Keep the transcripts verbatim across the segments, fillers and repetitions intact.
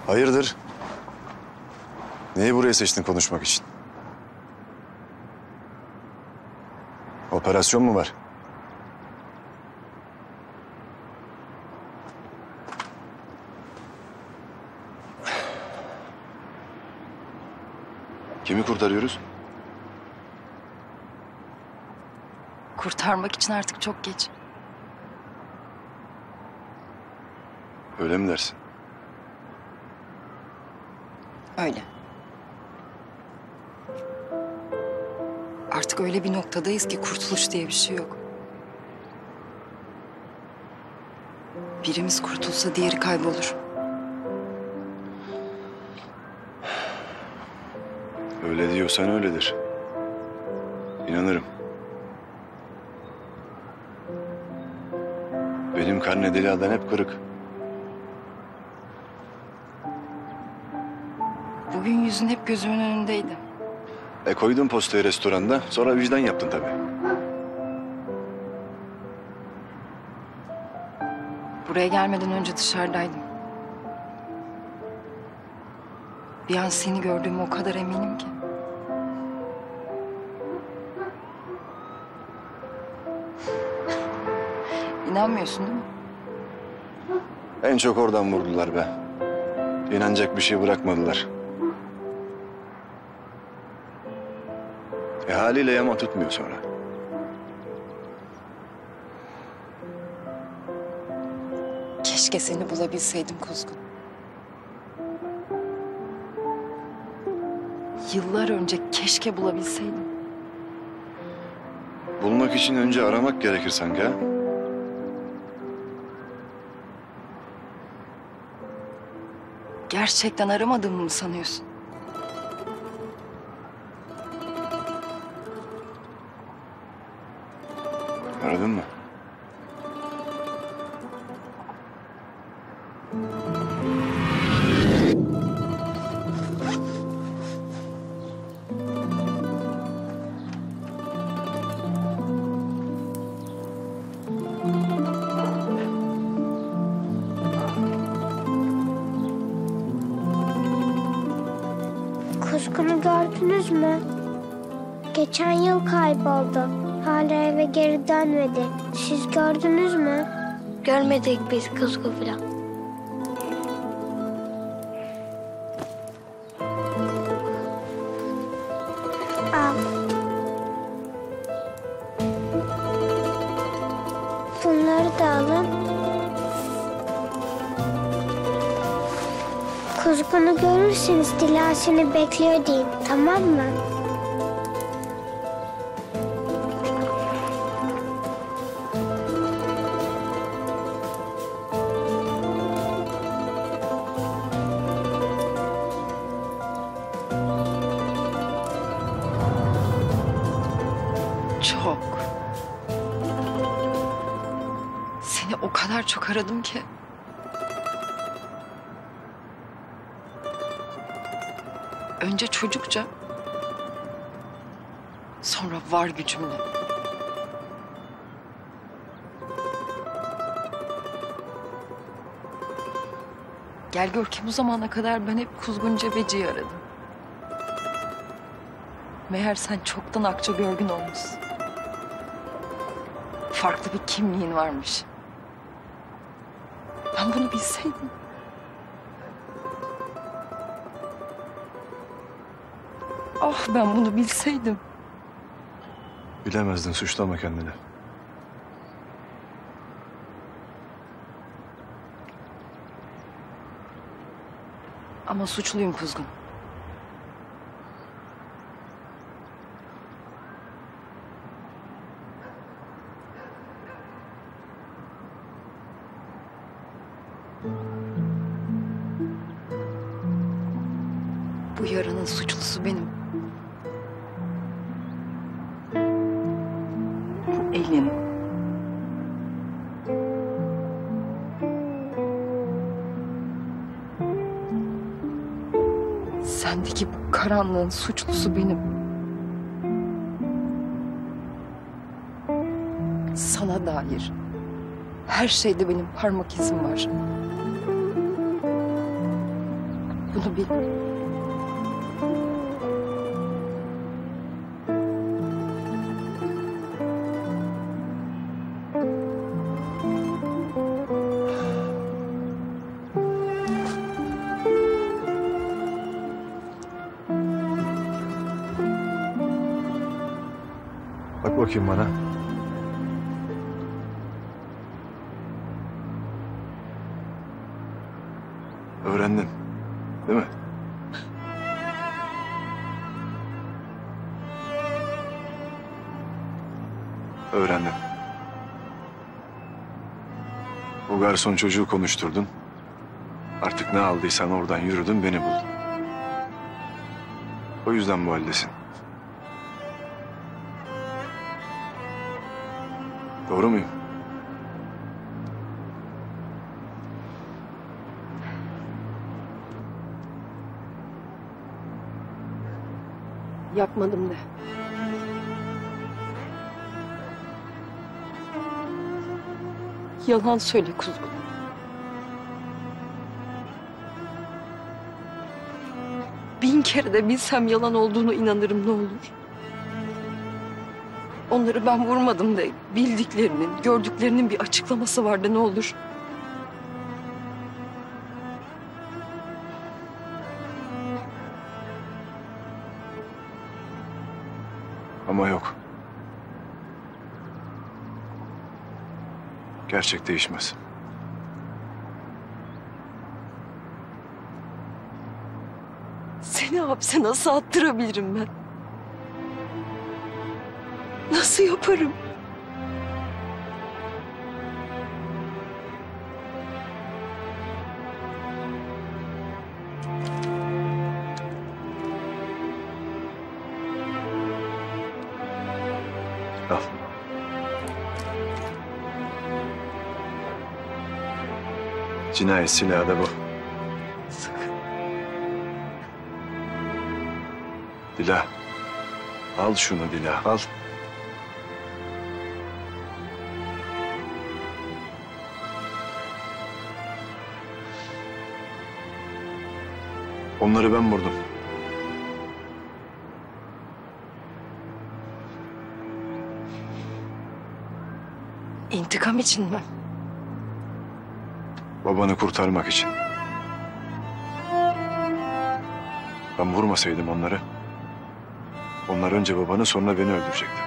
Hayırdır? Neyi buraya seçtin konuşmak için? Operasyon mu var? Kimi kurtarıyoruz? Kurtarmak için artık çok geç. Öyle mi dersin? Öyle. Artık öyle bir noktadayız ki kurtuluş diye bir şey yok. Birimiz kurtulsa diğeri kaybolur. Öyle diyorsan öyledir. İnanırım. Benim karne deliğadan hep kırık. Bugün yüzün hep gözümün önündeydi. E koydun postayı restoranda, sonra vicdan yaptın tabii. Buraya gelmeden önce dışarıdaydım. Bir an seni gördüğüme o kadar eminim ki. İnanmıyorsun değil mi? En çok oradan vurdular be. İnanacak bir şey bırakmadılar. E haliyle yama tutmuyor sonra. Keşke seni bulabilseydim Kuzgun. Yıllar önce keşke bulabilseydim. Bulmak için önce aramak gerekir sanki ha? Gerçekten aramadığımı mı sanıyorsun? Aradın mı? Kuzgun'u gördünüz mü? Geçen yıl kayboldu. Hala eve geri dönmedi. Siz gördünüz mü? Görmedik biz Kuzgu falan. Al. Bunları da alın. Kuzgun'u görürseniz Dila seni bekliyor deyin, tamam mı? Çok. Seni o kadar çok aradım ki. Önce çocukça, sonra var gücümle. Gel gör ki bu zamana kadar ben hep Kuzgun Cebeci'yi aradım. Meğer sen çoktan Akça Görgün olmuşsun. Farklı bir kimliğin varmış. Ben bunu bilseydim. Ah ben bunu bilseydim. Bilemezdin, suçlama kendini. Ama suçluyum Kuzgun. Bu yaranın suçlusu benim. Bu elin. Sendeki bu karanlığın suçlusu benim. Sana dair her şeyde benim parmak izim var. Bunu bil. Bak bakayım bana. Öğrendin, değil mi? Öğrendin. O garson çocuğu konuşturdun. Artık ne aldıysan oradan yürüdün, beni buldun. O yüzden bu haldesin. Doğru muyum? Yapmadım de. Yalan söyle Kuzgun. Bin kere de bilsem yalan olduğunu inanırım, ne olur. Onları ben vurmadım de bildiklerinin, gördüklerinin bir açıklaması vardı, ne olur. Ama yok. Gerçek değişmez. Seni hapse nasıl attırabilirim ben? Nasıl yaparım? Al. Cinayet silahı da bu. Sakın. Dila. Al şunu Dila, al. Onları ben vurdum. İntikam için mi? Babanı kurtarmak için. Ben vurmasaydım onları, onlar önce babanı sonra beni öldürecekti.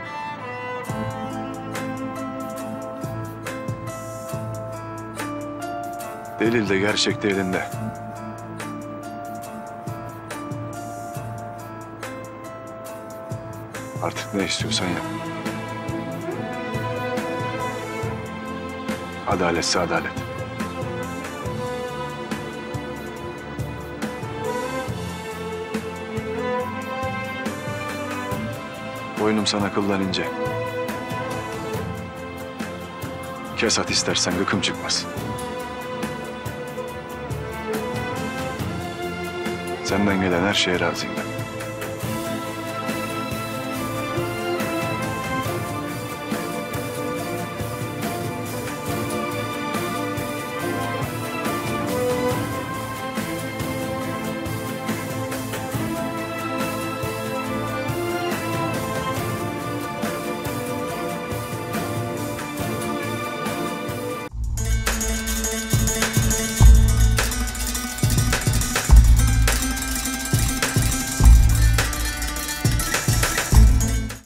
Delil de gerçek de elinde. Artık ne istiyorsan yap. Adaletse adalet. Boynum sana kıldan ince. Kes at istersen, gıkım çıkmaz. Senden gelen her şeye razıyım ben.